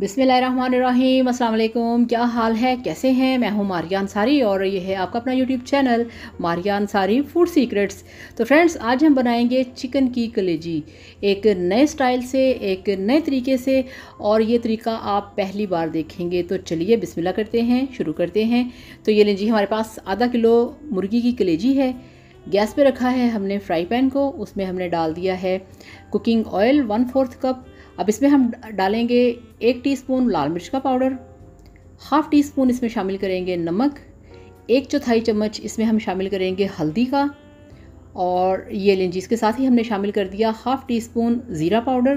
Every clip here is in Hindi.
बिस्मिल्लाहिर्रहमानिर्रहीम, अस्सलाम वालेकुम। क्या हाल है, कैसे हैं? मैं हूं मारिया अंसारी और ये है आपका अपना YouTube channel Maria Ansari food secrets. तो फ्रेंड्स, आज हम बनाएंगे चिकन की कलेजी एक नए स्टाइल से, एक नए तरीके से, और ये तरीका आप पहली बार देखेंगे। तो चलिए बिस्मिल्लाह करते हैं, शुरू करते हैं। तो ये लीजिए, हमारे पास आधा किलो मुर्गी की कलेजी है। गैस पे रखा है हमने फ्राई पैन को, उसमें हमने डाल दिया है कुकिंग ऑयल 1/4 कप। अब इसमें हम डालेंगे 1 टीस्पून लाल मिर्च का पाउडर, हाफ टी स्पून इसमें शामिल करेंगे नमक, 1/4 चम्मच इसमें हम शामिल करेंगे हल्दी का, और ये लीजिए इसके साथ ही हमने शामिल कर दिया हाफ टी स्पून ज़ीरा पाउडर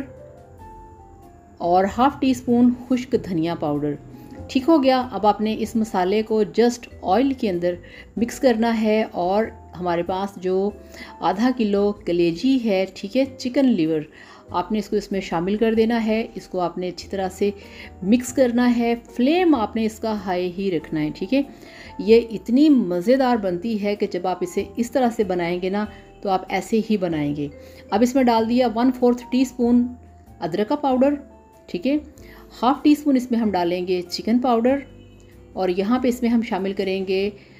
और हाफ टी स्पून खुश्क धनिया पाउडर। ठीक हो गया। अब आपने इस मसाले को जस्ट ऑयल के अंदर मिक्स करना है, और हमारे पास जो आधा किलो कलेजी है, ठीक है, चिकन लीवर, आपने इसको इसमें शामिल कर देना है। इसको आपने अच्छी तरह से मिक्स करना है। फ्लेम आपने इसका हाई ही रखना है, ठीक है। ये इतनी मज़ेदार बनती है कि जब आप इसे इस तरह से बनाएंगे ना, तो आप ऐसे ही बनाएंगे। अब इसमें डाल दिया 1/4 टीस्पून अदरक का पाउडर, ठीक है। हाफ टी स्पून इसमें हम डालेंगे चिकन पाउडर, और यहाँ पे इसमें हम शामिल करेंगे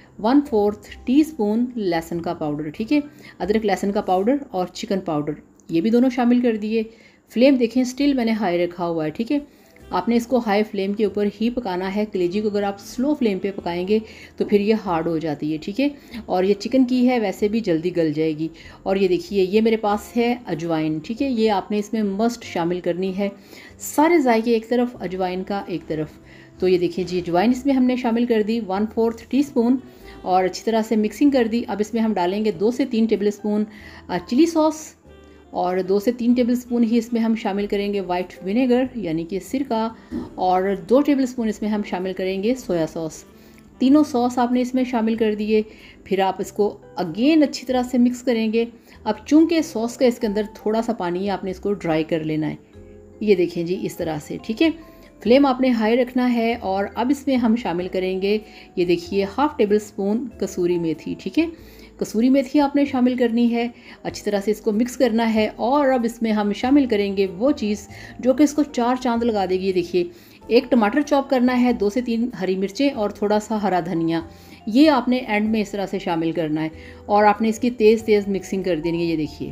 1/4 टीस्पून लहसुन का पाउडर, ठीक है। अदरक लहसुन का पाउडर और चिकन पाउडर ये भी दोनों शामिल कर दिए। फ्लेम देखें, स्टिल मैंने हाई रखा हुआ है, ठीक है। आपने इसको हाई फ्लेम के ऊपर ही पकाना है। कलेजी को अगर आप स्लो फ्लेम पे पकाएंगे तो फिर ये हार्ड हो जाती है, ठीक है। और ये चिकन की है, वैसे भी जल्दी गल जाएगी। और ये देखिए, ये मेरे पास है अजवाइन, ठीक है। ये आपने इसमें मस्ट शामिल करनी है। सारे जायके एक तरफ, अजवाइन का एक तरफ। तो ये देखिए जी, अजवाइन इसमें हमने शामिल कर दी 1/4 टीस्पून, और अच्छी तरह से मिक्सिंग कर दी। अब इसमें हम डालेंगे 2 से 3 टेबल स्पून चिली सॉस, और 2 से 3 टेबल स्पून ही इसमें हम शामिल करेंगे वाइट विनेगर यानी कि सिरका, और 2 टेबल स्पून इसमें हम शामिल करेंगे सोया सॉस। तीनों सॉस आपने इसमें शामिल कर दिए। फिर आप इसको अगेन अच्छी तरह से मिक्स करेंगे। अब चूंकि सॉस का इसके अंदर थोड़ा सा पानी है, आपने इसको ड्राई कर लेना है। ये देखें जी, इस तरह से, ठीक है। फ्लेम आपने हाई रखना है। और अब इसमें हम शामिल करेंगे, ये देखिए, हाफ टेबल स्पून कसूरी मेथी, ठीक है। कसूरी मेथी आपने शामिल करनी है। अच्छी तरह से इसको मिक्स करना है। और अब इसमें हम शामिल करेंगे वो चीज़ जो कि इसको 4 चांद लगा देगी। ये देखिए, 1 टमाटर चॉप करना है, 2 से 3 हरी मिर्चें और थोड़ा सा हरा धनिया। ये आपने एंड में इस तरह से शामिल करना है, और आपने इसकी तेज़ तेज़ मिक्सिंग कर देनी है। ये देखिए,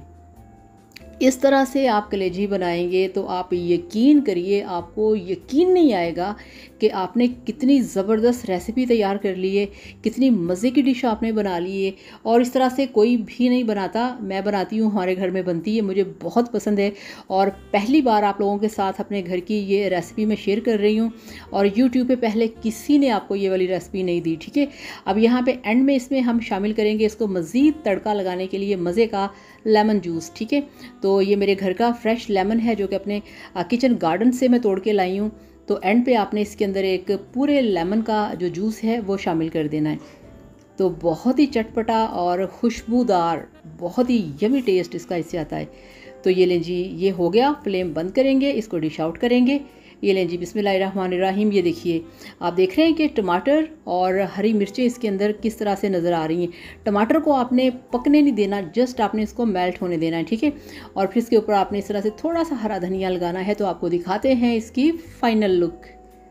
इस तरह से आप कलेजी बनाएंगे तो आप यकीन करिए, आपको यकीन नहीं आएगा कि आपने कितनी ज़बरदस्त रेसिपी तैयार कर ली है, कितनी मज़े की डिश आपने बना ली है। और इस तरह से कोई भी नहीं बनाता, मैं बनाती हूँ, हमारे घर में बनती है, मुझे बहुत पसंद है। और पहली बार आप लोगों के साथ अपने घर की ये रेसिपी मैं शेयर कर रही हूँ, और यूट्यूब पे पहले किसी ने आपको ये वाली रेसिपी नहीं दी, ठीक है। अब यहाँ पे एंड में इसमें हम शामिल करेंगे इसको मज़ीद तड़का लगाने के लिए मज़े का लेमन जूस, ठीक है। तो ये मेरे घर का फ्रेश लेमन है, जो कि अपने किचन गार्डन से मैं तोड़ के लाई हूँ। तो एंड पे आपने इसके अंदर एक पूरे लेमन का जो जूस है वो शामिल कर देना है। तो बहुत ही चटपटा और खुशबूदार, बहुत ही यमी टेस्ट इसका इससे आता है। तो ये लें जी, ये हो गया। फ्लेम बंद करेंगे, इसको डिश आउट करेंगे। ये लें जी, बिस्मिल्लाहिर्रहमानिर्रहीम। ये देखिए, आप देख रहे हैं कि टमाटर और हरी मिर्चें इसके अंदर किस तरह से नज़र आ रही हैं। टमाटर को आपने पकने नहीं देना, जस्ट आपने इसको मेल्ट होने देना है, ठीक है। और फिर इसके ऊपर आपने इस तरह से थोड़ा सा हरा धनिया लगाना है। तो आपको दिखाते हैं इसकी फाइनल लुक।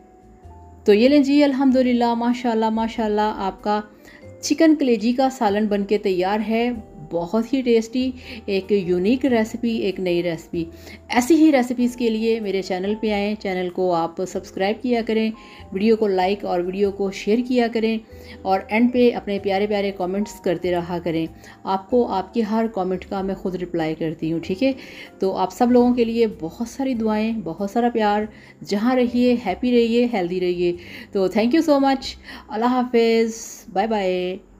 तो ये लें जी, अल्हम्दुलिल्लाह, माशाल्लाह माशाल्लाह, आपका चिकन कलेजी का सालन बनके तैयार है। बहुत ही टेस्टी, एक यूनिक रेसिपी, एक नई रेसिपी। ऐसी ही रेसिपीज़ के लिए मेरे चैनल पे आएँ, चैनल को आप सब्सक्राइब किया करें, वीडियो को लाइक और वीडियो को शेयर किया करें, और एंड पे अपने प्यारे प्यारे कमेंट्स करते रहा करें। आपको आपके हर कमेंट का मैं खुद रिप्लाई करती हूँ, ठीक है। तो आप सब लोगों के लिए बहुत सारी दुआएँ, बहुत सारा प्यार। जहाँ रहिए, हैप्पी रहिए, हेल्दी रहिए। तो थैंक यू सो मच। अल्लाह हाफिज़, बाय बाय।